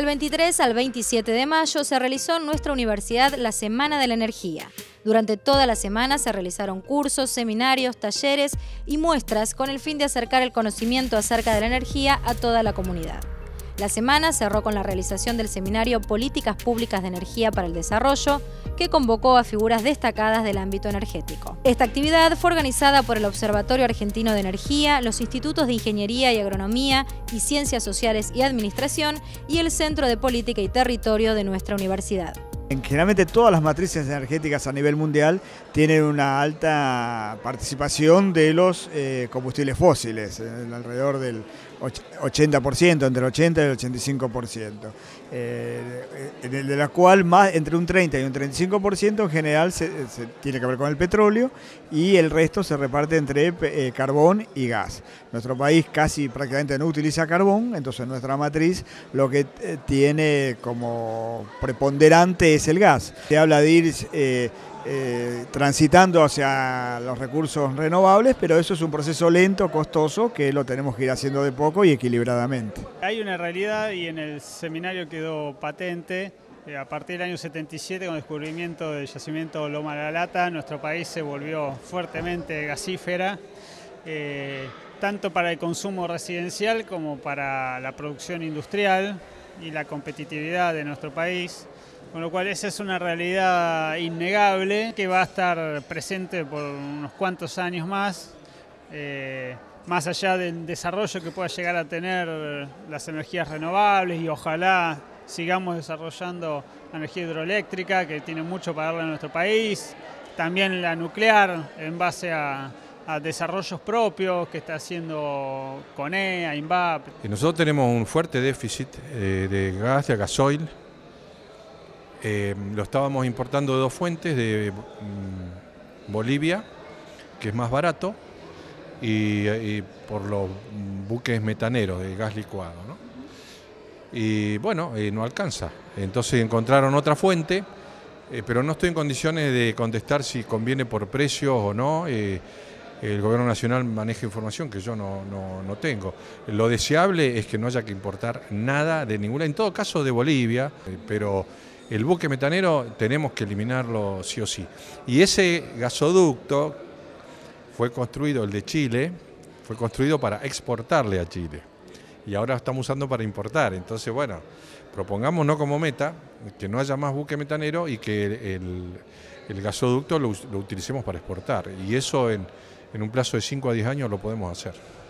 Del 23 al 27 de mayo se realizó en nuestra universidad la Semana de la Energía. Durante toda la semana se realizaron cursos, seminarios, talleres y muestras con el fin de acercar el conocimiento acerca de la energía a toda la comunidad. La semana cerró con la realización del seminario Políticas Públicas de Energía para el Desarrollo, que convocó a figuras destacadas del ámbito energético. Esta actividad fue organizada por el Observatorio Argentino de Energía, los Institutos de Ingeniería y Agronomía y Ciencias Sociales y Administración y el Centro de Política y Territorio de nuestra universidad. Generalmente todas las matrices energéticas a nivel mundial tienen una alta participación de los combustibles fósiles, alrededor del 80%, entre el 80 y el 85%, de la cual más entre un 30 y un 35% en general se tiene que ver con el petróleo y el resto se reparte entre carbón y gas. Nuestro país casi prácticamente no utiliza carbón, entonces nuestra matriz lo que tiene como preponderante es el gas. Se habla de ir transitando hacia los recursos renovables, pero eso es un proceso lento, costoso, que lo tenemos que ir haciendo de poco y equilibradamente. Hay una realidad y en el seminario quedó patente. A partir del año 77, con el descubrimiento del yacimiento Loma de la Lata, nuestro país se volvió fuertemente gasífera, tanto para el consumo residencial como para la producción industrial y la competitividad de nuestro país. Con lo cual esa es una realidad innegable que va a estar presente por unos cuantos años más allá del desarrollo que pueda llegar a tener las energías renovables y ojalá sigamos desarrollando la energía hidroeléctrica que tiene mucho para darle a nuestro país, también la nuclear en base a desarrollos propios que está haciendo CONEA, INVAP. Nosotros tenemos un fuerte déficit de gas, de gasoil. Lo estábamos importando de dos fuentes, de Bolivia, que es más barato, y por los buques metaneros de gas licuado, ¿no? Y bueno, no alcanza. Entonces encontraron otra fuente, pero no estoy en condiciones de contestar si conviene por precios o no. El gobierno nacional maneja información que yo no tengo. Lo deseable es que no haya que importar nada de ninguna, en todo caso de Bolivia, pero el buque metanero tenemos que eliminarlo sí o sí. Y ese gasoducto fue construido, el de Chile, fue construido para exportarle a Chile. Y ahora estamos usando para importar. Entonces, bueno, propongámonos como meta que no haya más buque metanero y que el gasoducto lo utilicemos para exportar. Y eso en un plazo de 5 a 10 años lo podemos hacer.